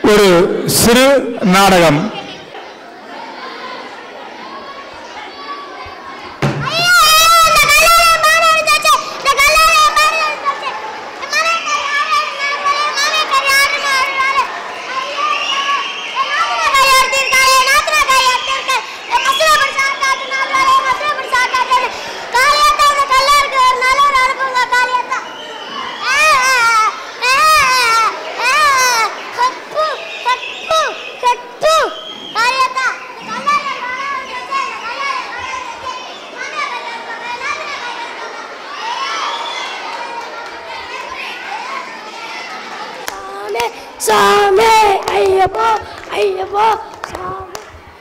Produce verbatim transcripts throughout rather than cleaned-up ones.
ஒரு சிறு நாடகம். சாமி ஐயப்பா ஐயப்பா சாமி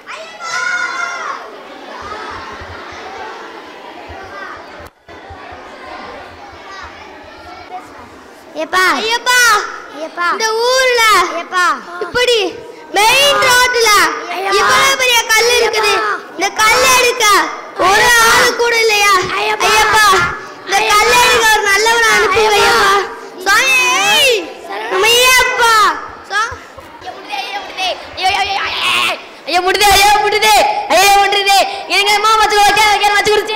ஏப்பா ஐயப்பா ஐயப்பா இந்த ஊர்ல ஏப்பா இப்படி மெயின் ரோட்ல இவ்வளவு பெரிய கல் இருக்குது. இந்த கல் எடுக்க ஒரு ஆளு கூட இல்லையா? ஐயப்பா இந்த கல் எடுக்க ஒரு நல்லவனை அனுப்புங்க ஐயப்பா. சாமி ஐயப்பா ஐயா முடிதே ஐயா முடிதே ஐயா முடிதே எங்க அம்மா மச்சு ஓகே ஓகே மச்சு குடிச்சு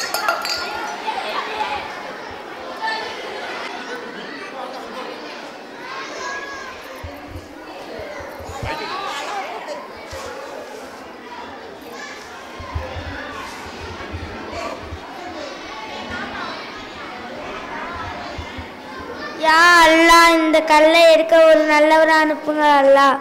யா அல்லாஹ் இந்த கல்லை எடுக்க ஒரு நல்லவரை அனுப்புங்க அல்லாஹ்.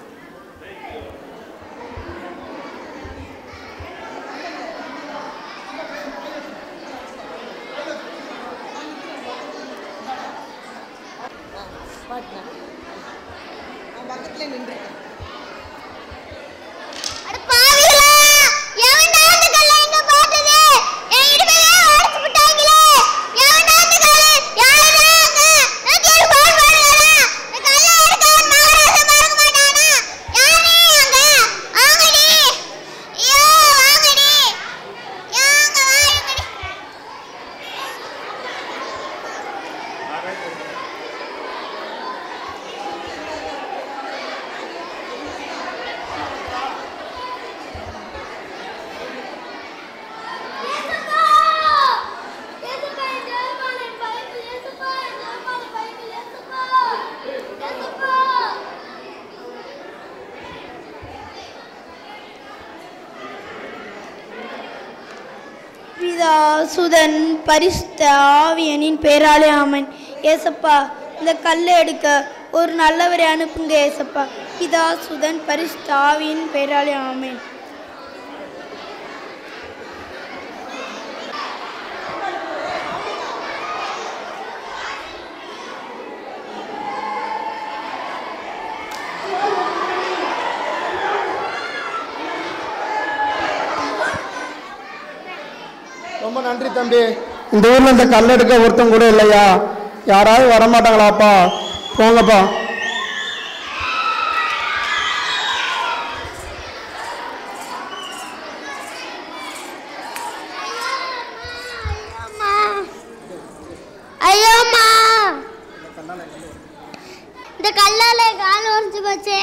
சுதன் பரிசுத்த ஆவியனின் பேராலே ஆமென். ஏசப்பா இந்த கல்லை எடுக்க ஒரு நல்லவரை அனுப்புங்க ஏசப்பா. பிதா சுதன் பரிசுத்த ஆவியின் பேராலே ஆமென். ரொம்ப நன்றி தம்பி. இந்த ஊர்ல இந்த கல் எடுக்க ஒருத்தம் கூட இல்லையா? யாராவது வரமாட்டாங்களாப்பா? போங்கப்பா. ஐயோம்மா இந்த கல்லால கால் உடைஞ்சு போச்சே.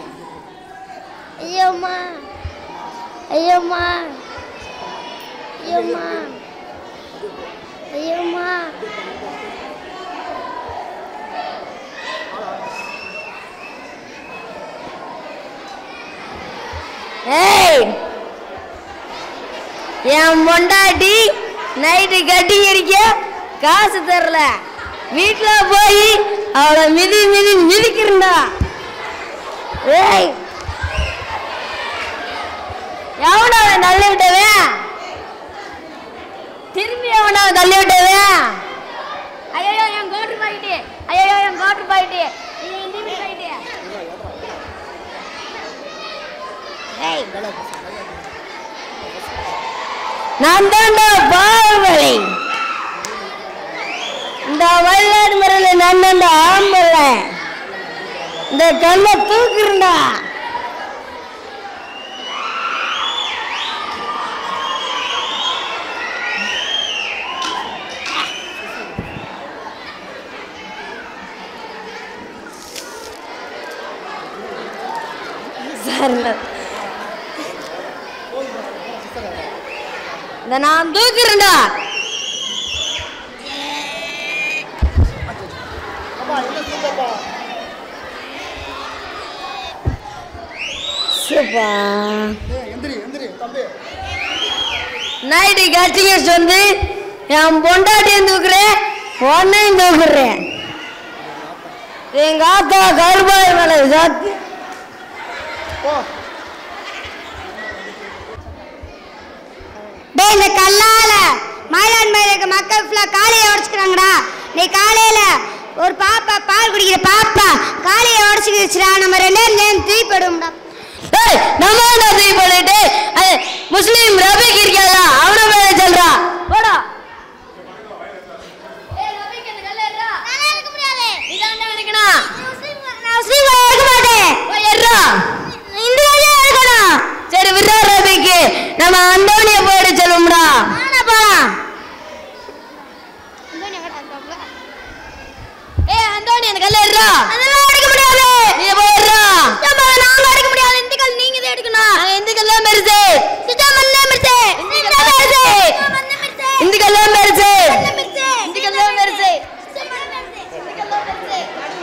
ஐயோம்மா ஐயோம்மா ஐயோம்மா ஐயோம்மா ஏய் என் பொண்டாட்டி நைட்டு கட்டி அடிக்க காசு தரல. வீட்டுல போய் அவளை மிதி மிதி மிதிக்கிறா. ஏய் எவன தள்ளி விட்டவன்? திரும்பி எவன தள்ளி விட்டவன்? ஐயோ என் கோட்டு பாயிட்டு ஐயோ என் கோட்டு பாயிட்டு நான் தாண்டா பாவலை. இந்த வல்லாடு மரல நான் தாண்டா ஆம்பல. இந்த கல்லை தூக்குறா. வரல. இந்த நான் தூக்குறேன்டா. நைட்டு கட்சிங்க வந்து என் பொண்டாட்டியும் தூக்குறேன், பொண்ணையும் தூக்குறேன். எங்க ஆத்தா கருபாய் மேல சாத்தி இந்த கல்லால மயிலாடுதுறை மக்கள் ஃபுல்லா காலையை உடச்சுக்கிறாங்கடா. நீ காலையில ஒரு பாப்பா பால் குடிக்கிற பாப்பா காலையை உடச்சுக்கிடுச்சுடா. நம்ம ரெண்டு நேரம் தூய்படும்டா. நம்ம தான் தூய் பண்ணிட்டு முஸ்லீம் ரபிக் இருக்காதா அவனை மேல சொல்றா போடா. சரி விரா ரபிக்கு நம்ம அந்தோனிய போயிட்டு சொல்லும்டா. ஏ அந்தோனி அந்த கல்ல ஏறா. அதெல்லாம் அடிக்க முடியாது. நீ போயிரா. நம்ம நாங்க அடிக்க முடியாது. இந்த கல் நீங்க தான் எடுக்கணும். நாங்க இந்த கல்ல மெர்சே. சிஸ்டம் மண்ண மெர்சே. இந்த மெர்சே. இந்த கல்ல மெர்சே. இந்த கல்ல மெர்சே. சிஸ்டம் மண்ண மெர்சே. இந்த கல்ல மெர்சே.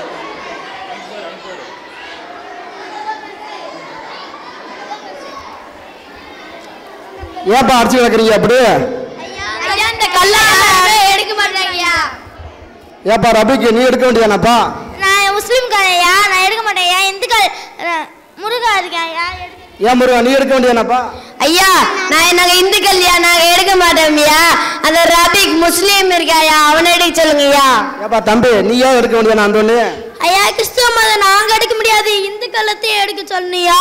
ஏப்பா அடிச்சு கிடக்குறீங்க அப்படி? ஐயா இந்த கல்ல எடுக்க மாட்டேங்கய்யா. ஏப்பா ரபிக்கு நீ எடுக்க வேண்டியதானப்பா? நான் முஸ்லீம் காரையா, நான் எடுக்க மாட்டேன்யா. இந்த கல் முருகா இருக்கையா. ஏன் முருகா நீ எடுக்க வேண்டியதானப்பா? ஐயா நான் நாங்க இந்துக்கள்யா, நாங்க எடுக்க மாட்டோம்யா. அந்த ரபிக் முஸ்லீம் இருக்காயா, அவனை எடுக்க சொல்லுங்கய்யா. ஏப்பா தம்பி நீ ஏன் எடுக்க வேண்டியதானே அந்த ஒண்ணு? ஐயா கிறிஸ்துவ மதம் நாங்க எடுக்க முடியாது, இந்து கல்லத்தையும் எடுக்க சொல்லுங்கய்யா.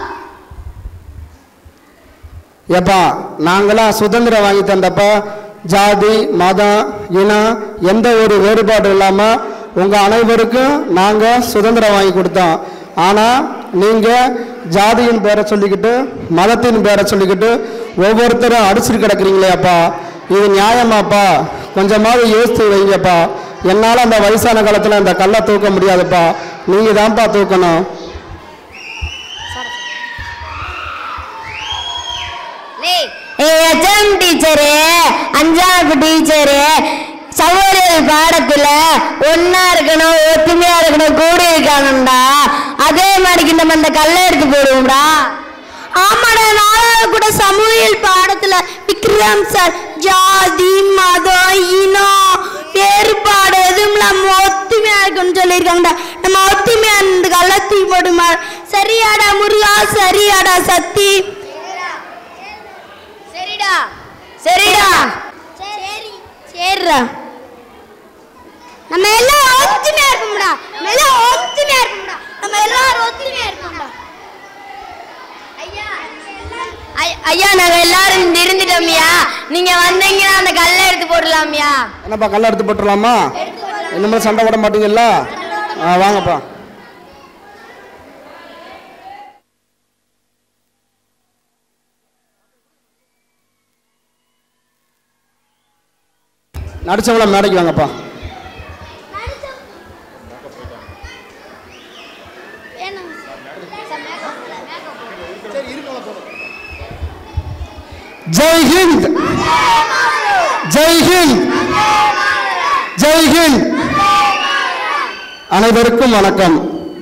ஏப்பா நாங்களாம் சுதந்திரம் வாங்கி தந்தப்பா ஜாதி மதம் இனம் எந்த ஒரு வேறுபாடு இல்லாமல் உங்கள் அனைவருக்கும் நாங்கள் சுதந்திரம் வாங்கி கொடுத்தோம். ஆனால் நீங்கள் ஜாதியின் பேரை சொல்லிக்கிட்டு மதத்தின் பேரை சொல்லிக்கிட்டு ஒவ்வொருத்தரும் அடிச்சுட்டு கிடக்குறீங்களே அப்பா, இது நியாயமாப்பா? கொஞ்சமாவது யோசித்து வைங்கப்பா. என்னால் அந்த வயசான காலத்தில் அந்த கல்லை தூக்க முடியாதுப்பா, நீங்கள் தான்ப்பா தூக்கணும். டீச்சரு அஞ்சாவது டீச்சரு சகோதரர் பாடத்துல ஒன்னா இருக்கணும், ஒத்துமையா இருக்கணும், கூட இருக்கணும்டா. அதே மாதிரி நம்ம இந்த கல்லை எடுத்து போடுவோம்டா. ஆமாடா நாலாவது கூட சமூகவியல் பாடத்துல விக்ரம் சார் ஜாதி மதம் இனம் வேறுபாடு எதுவும் நம்ம ஒத்துமையா இருக்கணும்னு சொல்லியிருக்காங்கடா. நம்ம ஒத்துமையா இந்த கல்லை தூக்கி போடுமா? சரியாடா முருகா, சரியாடா சக்தி? சரிடா சரிடா சரி சரிடா. நம்ம எல்லாம் ஒத்துமையா இருப்போம்டா. நம்ம எல்லாம் ஒத்துமையா இருப்போம்டா. நம்ம எல்லாரும் ஒத்துமையா இருப்போம்டா. ஐயா ஐயா நாங்க எல்லாரும் இருந்துட்டோம்யா. நீங்க வந்தீங்கன்னா அந்த கல்லை எடுத்து போடலாம்யா. என்னப்பா கல்லை எடுத்து போட்டுடலாமா? இன்னுமே சண்டை போட மாட்டீங்கல்ல? ஆ வாங்கப்பா. நடிச்சவங்கள மேடைக்கு வாங்கப்பா. ஜெய் ஹிந்த், ஜெய் ஹிந்த், ஜெய் ஹிந்த். அனைவருக்கும் வணக்கம்.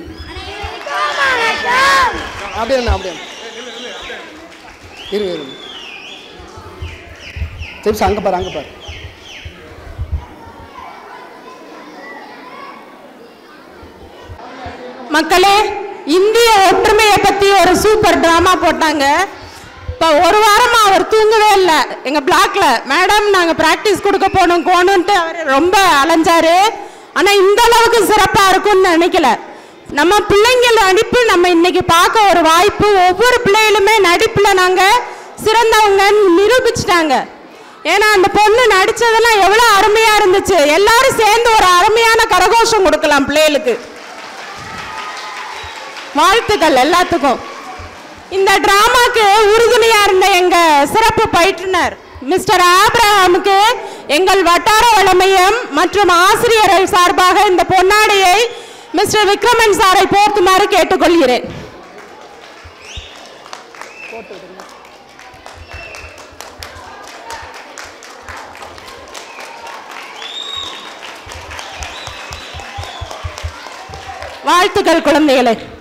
அப்படியே அப்படியே இரு இரு சரி அங்க பாரு அங்க பாரு. மக்களே, இந்திய ஒற்றுமையை பற்றி ஒரு சூப்பர் ட்ராமா போட்டாங்க. இப்போ ஒரு வாரமாக அவர் தூங்கவே இல்லை. எங்கள் பிளாக்ல மேடம் நாங்கள் ப்ராக்டிஸ் கொடுக்க போகணும் போகணுன்ட்டு அவர் ரொம்ப அலைஞ்சாரு. ஆனால் இந்த அளவுக்கு சிறப்பாக இருக்கும்னு நினைக்கல. நம்ம பிள்ளைங்கள நடிப்பு நம்ம இன்னைக்கு பார்க்க ஒரு வாய்ப்பு. ஒவ்வொரு பிள்ளைகளுமே நடிப்பில் நாங்கள் சிறந்தவங்கன்னு நிரூபிச்சிட்டாங்க. ஏன்னா அந்த பொண்ணு நடித்ததெல்லாம் எவ்வளோ அருமையாக இருந்துச்சு. எல்லாரும் சேர்ந்து ஒரு அருமையான கரகோஷம் கொடுக்கலாம் பிள்ளைகளுக்கு. வாழ்த்துக்கள் எல்லாத்துக்கும். இந்த டிராமாக்கு உறுதுணையா இருந்த எங்க சிறப்பு பயிற்றுனர் மிஸ்டர் ஆப்ரஹாமுக்கு எங்கள் வட்டார வளமையம் மற்றும் ஆசிரியர்கள் சார்பாக இந்த பொன்னாடையை மிஸ்டர் விக்ரமன் சாரை போர்த்துமாறு கேட்டுக்கொள்கிறேன். வாழ்த்துக்கள் குழந்தைகளே.